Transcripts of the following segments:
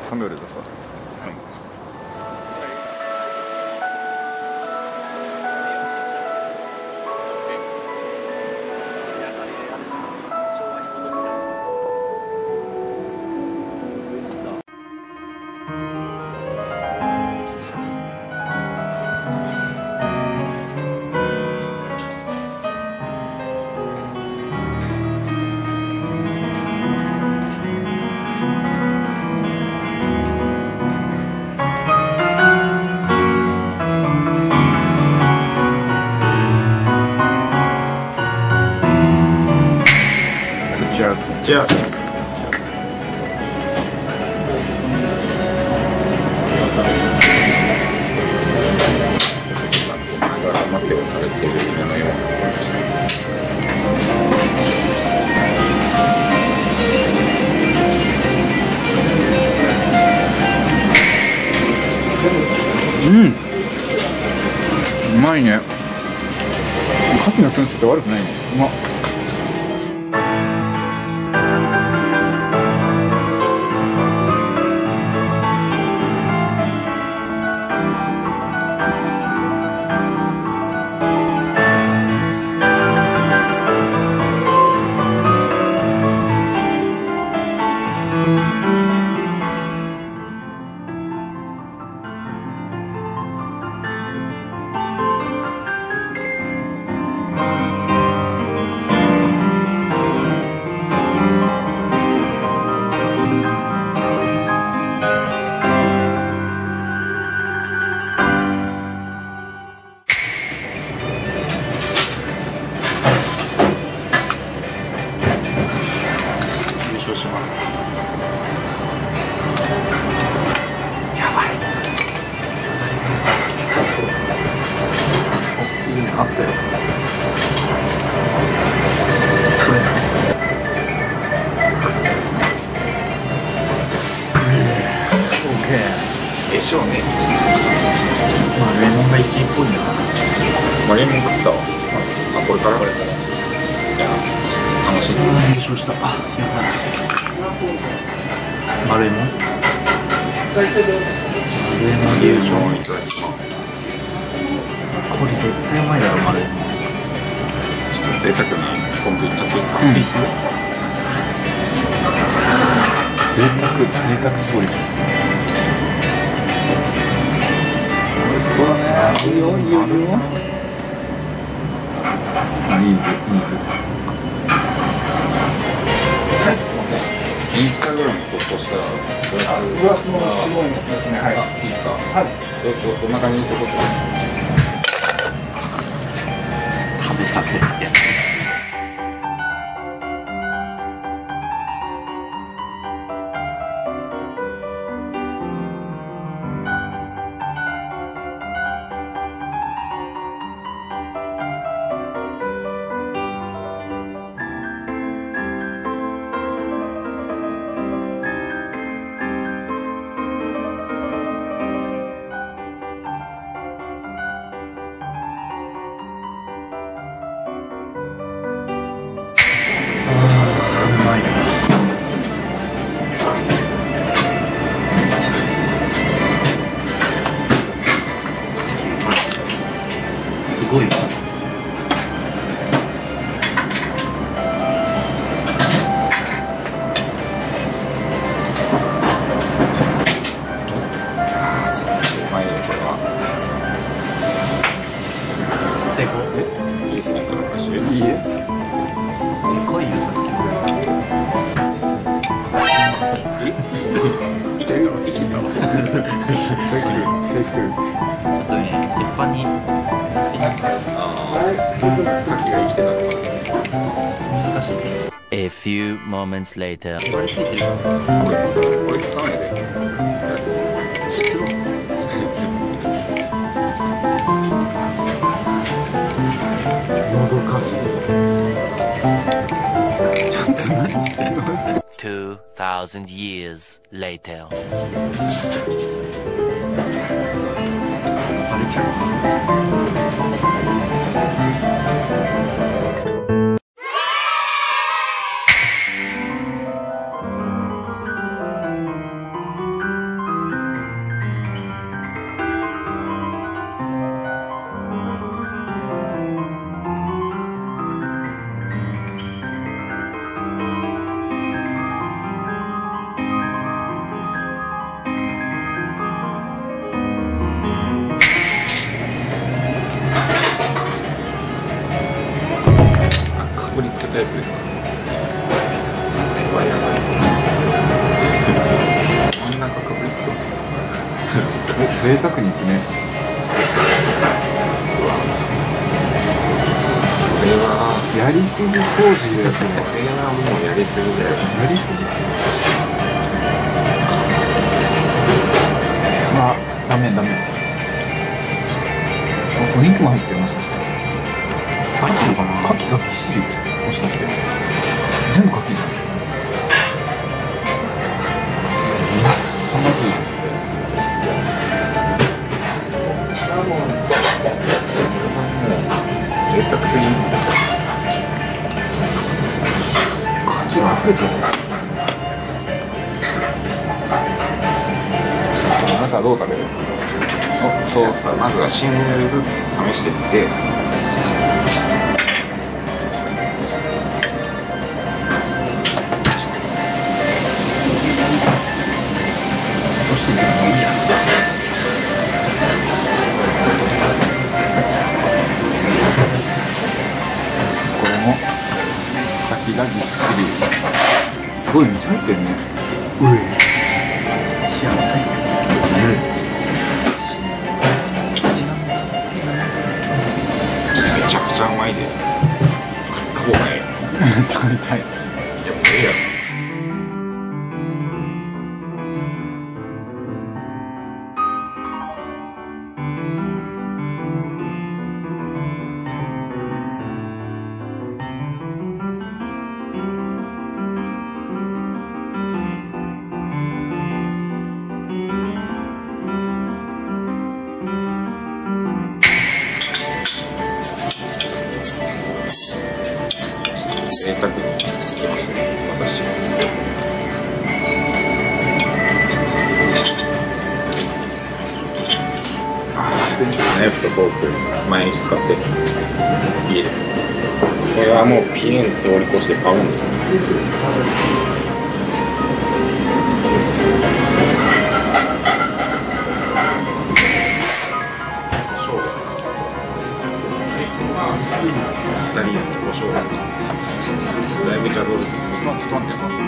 3秒で出さ。チェアス。待ってをされている夢のような。うまいね。牡蠣の燻製って悪くないね。うまっ。します。やばい。いいのあったよ。これ。OK。でしょうね。まあレモンが1位っぽいな。まあレモン食ったわ。あ、これからこれ。いや。楽しい。優勝した。あ、やばい。マルエモン。マルエモン優勝いただきます。これ絶対うまいだろ、マルエモン。ちょっと贅沢にポン酢いっちゃっていいですか。いいっすよ。贅沢すごいじゃん。美味しそうだね。いいよ、いいよ、いいよ。ニーズ。インスタグラム投稿したらグラスのすごいですね。はい。いいですか。はい。どんな感じってこと？食べさせて。すごいわ。絶対うまいよこれは。成功？いいですね、黒かし。いいえ。でかいよさっきの。生きてるの？生きてたの？チェック。あとね、鉄板につけちゃった。牡蠣が生きてたのか。難しいね。A few moments later。これついてるの？これ使わないで。知ってる？もどかしい。ちょっと何してんの？2000 years later。バレちゃう。 真ん中かぶりつく。 贅沢にいくね。 それはやりすぎ工事だよ、それ。 これはもうやりすぎだよ。 やりすぎ。まあ、ダメ。お肉も入ってる、もしかして。入ってるかな。牡蠣がぎっしり。もしかして。全部牡蠣じゃん。まずい。 贅沢すぎ。 牡蠣が溢れてる。あなたはどう食べる？ そうさ、まずはシングルずつ試してみて。 これも牡蠣がぎっしり。すごいめっちゃ入ってるね。うえ。 幸せ。めちゃくちゃうまいで。食った方がいい。 食べたい。 いや、もういいやろ。贅沢にいきますね、私は。ナイフとフォーク毎日使って家で。これはもうピエン通り越して買うんですね。胡椒ですか。イタリアンに胡椒ですか。だいぶ邪道ですね。 ちょっと待ってよ。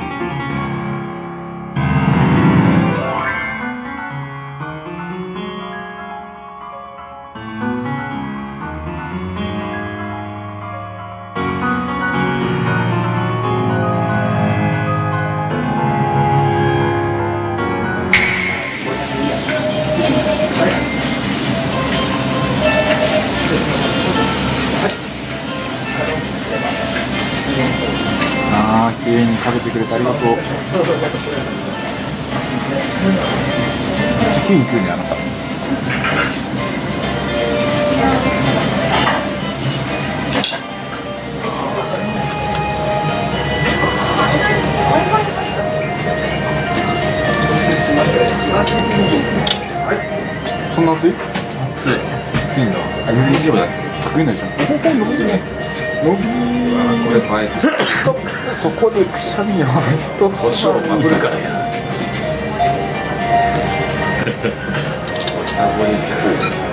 ああ、綺麗に食べてくれてありがとう。チキン食うね、あなた。そんな熱い？ 熱い。 熱いんだ。あ、40度だ。食えないじゃん。伸びね。伸び。 これ前。 そこでくしゃみを一つ胡椒をまぶるからや。おしゃぶり食う。